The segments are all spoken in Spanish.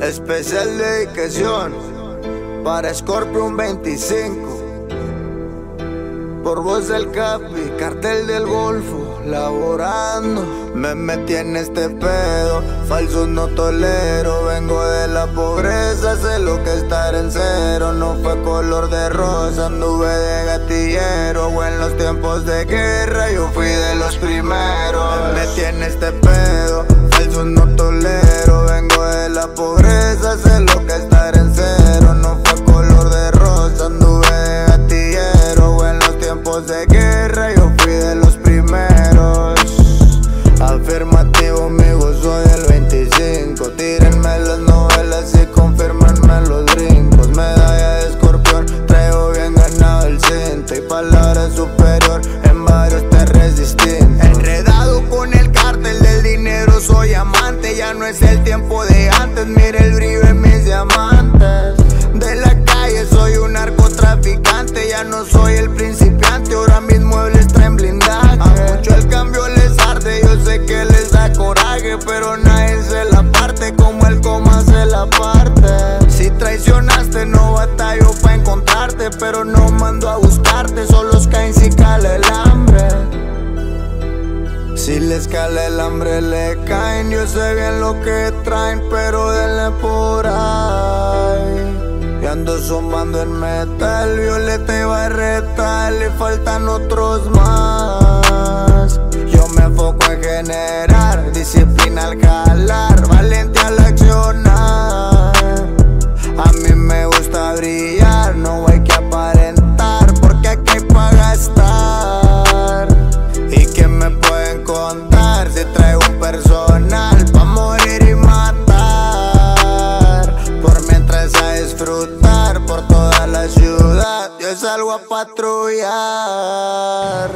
Especial dedicación para Scorpion 25. Por voz del Capi, cartel del Golfo, laborando. Me metí en este pedo, falsos no tolero. Vengo de la pobreza, sé lo que es estar en cero. No fue color de rosa, anduve de gatillero. O en los tiempos de guerra yo fui de los primeros. Me metí en este pedo, falsos no tolero. Vengo de la pobreza, sé lo que es estar en cero. No fue color de rosa, anduve de gatillero. O en los tiempos de guerra yo fui de los primeros. Afirmativo, amigo, soy el 25. Tírenme las novelas y confirmenme los brincos. Medalla de escorpión, traigo bien ganado el cinto. Y palabra superior, en varios te resistín. Enredado con el cártel del dinero, soy amante. Ya no es el tiempo de antes, mire el brillo en mis diamantes. De la calle soy un narcotraficante. Ya no soy el principiante, ahora mis muebles traen blindaje. A mucho el cambio les arde, yo sé que les da coraje, pero nadie se la parte como el coma se la parte. Si traicionaste no batallo pa' encontrarte, pero no mando a buscarte, solo caen si cala el hambre. Si les cala el hambre le caen, yo sé bien lo que traen, pero denle por ahí. Y ando zumbando en metal, violeta y barreta, le faltan otros más. Yo me enfoco en generar disciplina al jalar, valentía al accionar. A mí me gusta brillar, no hay que aparentar, porque aquí hay pa' gastar. ¿Y qué me pueden contar si traigo un personal pa' morir y matar? Por mientras a disfrutar por toda la ciudad, yo salgo a patrullar.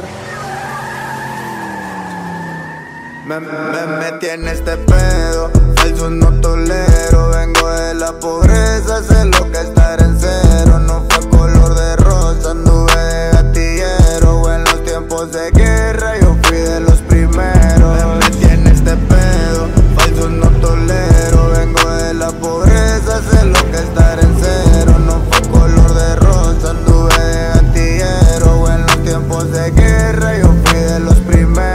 Me metí en este pedo, falsos no tolero. Vengo de la pobreza, sé lo que es estar en cero. No fue color de rosa, anduve de gatillero. O en los tiempos de guerra yo fui de los primeros. Me metí en este pedo, falsos no tolero. Vengo de la pobreza, sé lo que es estar en cero. No fue color de rosa, anduve de gatillero. O en los tiempos de guerra yo fui de los primeros.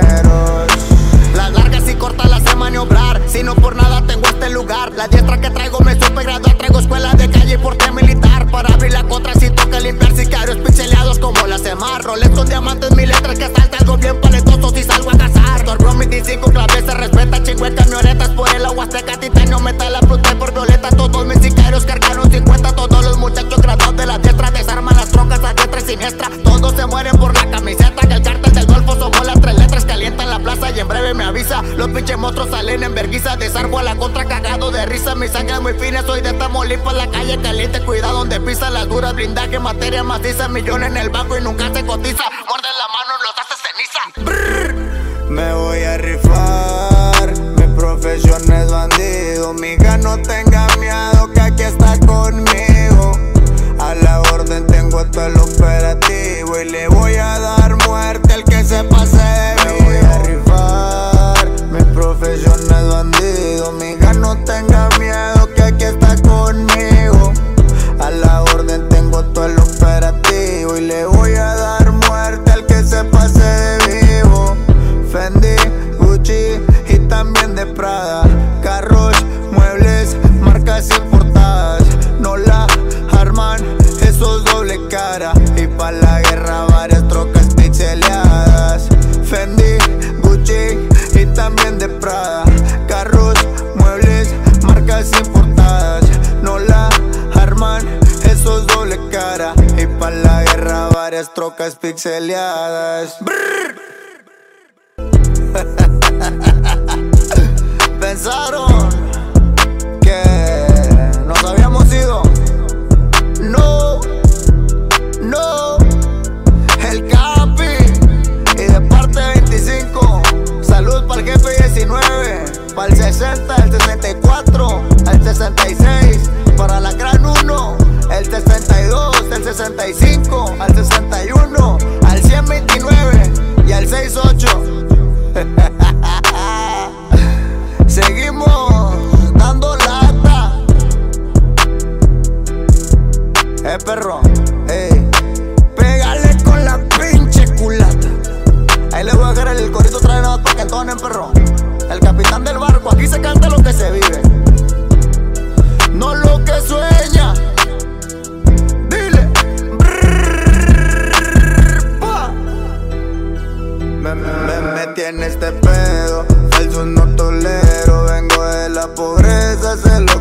Las largas y cortas las sé maniobrar, si no por nada tengo este lugar. La diestra que traigo me supe graduar, traigo escuela de calle y porte militar. Para abrir la contra si toca limpiar sicarios picheleados como la Semar. Rolex con diamantes, mi letras que salta algo bien paletoso si salgo a cazar. Scorpion 25, clave se respeta, chingo en camionetas por el agua azteca, titanio, metal, la fruta y por violeta. Todos mis sicarios cargaron 50, todos los muchachos graduados de la diestra desarman las trocas a diestra y siniestra. Todos se mueren por la camiseta, que el cártel del Golfo somos las tres letras, calientan la plaza y en breve me avisa. Los pinches monstruos salen en verguiza, desarmo a la contra cagado de risa. Mi sangre es muy fina, soy de Tamaulipas, la calle caliente, cuidado donde pisa. Las duras, blindaje, materia maciza, millones en el banco y nunca se cotiza. Muerdes la mano, los haces ceniza. Brrr. Me voy a rifar, mi profesión es bandido. Mija, no tenga miedo que aquí está conmigo. A la orden tengo todo el operativo y le voy a dar muerte al que se pase de mí. Me voy a rifar, mi profesión es bandido. Mija, no tenga miedo que aquí está conmigo. A la orden tengo todo el operativo y le voy a dar muerte al que se pase de vivo. Fendi, Gucci y también de Prada, carros, muebles, marcas importadas. No la arman, eso es doble cara. Y pa' la guerra varias trocas pixeleadas. Fendi, Gucci y también de Prada, carros, muebles, marcas importadas. No la arman, eso es doble cara. Y pa' la guerra varias trocas pixeleadas. Pensaron que nos habíamos ido. No, no. El Capi y de parte 25. Salud para el jefe 19, para el 60, el 64, el 66, para la gran 1, el 62, el 65, al 61, al 129 y al 68. Seguimos dando lata. perdonen, perro. El capitán del barco, aquí se canta lo que se vive, no lo que sueña. Dile. Me metí en este pedo, falso no tolero. Vengo de la pobreza, se lo